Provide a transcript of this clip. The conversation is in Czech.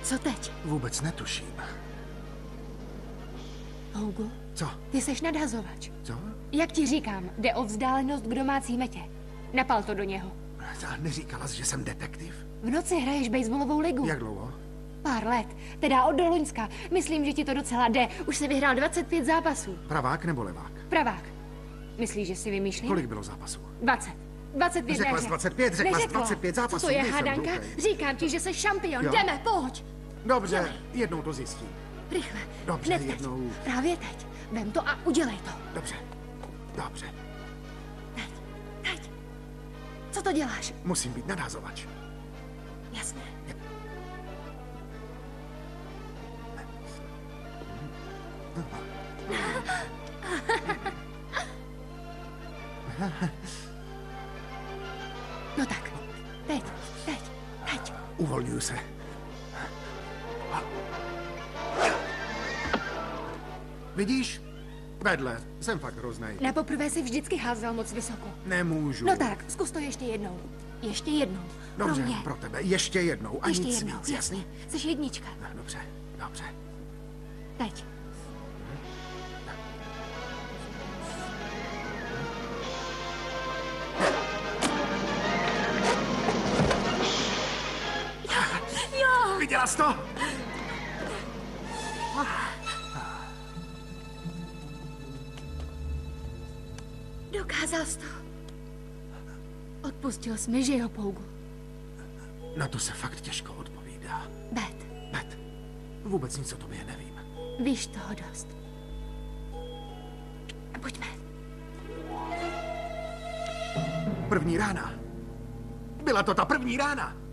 Co teď? Vůbec netuším. Hugo, Co? ty seš nadhazovač. Co? Jak ti říkám, jde o vzdálenost k domácí metě. Napal to do něho. Neříkala jsi, že jsem detektiv? V noci hraješ baseballovou ligu. Jak dlouho? Pár let, teda od Loňska. Myslím, že ti to docela jde. Už si vyhrál 25 zápasů. Pravák nebo levák? Pravák. Myslíš, že si vymýšlím? Kolik bylo zápasů? 20. 25 Řekla jsi 25, řekla jsi 25 zápasů. Co to je nejsem hádanka? hloupej. Říkám ti, že jsi šampion. Jo. Jdeme, pojď. Dobře, jednou to zjistím. Rychle. Dobře, Hned jednou. teď. Právě teď. Vem to a udělej to. Dobře, dobře. Teď. Co to děláš? Musím být nadhazovač. Jasně. No tak, teď. Uvolňuju se. Vidíš? Vedle, jsem fakt hroznej. Na poprvé si vždycky házel moc vysoko. Nemůžu. No tak, zkus to ještě jednou. Ještě jednou. Dobře, Pro mě. pro tebe. Ještě jednou a Ještě nic jednou, víc, jasně. jasný? Jsi jednička. No, dobře, dobře. Teď. Jo! Viděla jsi to? Dokázal jsi to. Odpustil jsi mi, že jo, Pougu? Na to se fakt těžko odpovídá. Bet, Vůbec nic o tobě nevím. víš toho dost. Pojďme. První rána. Byla to ta první rána.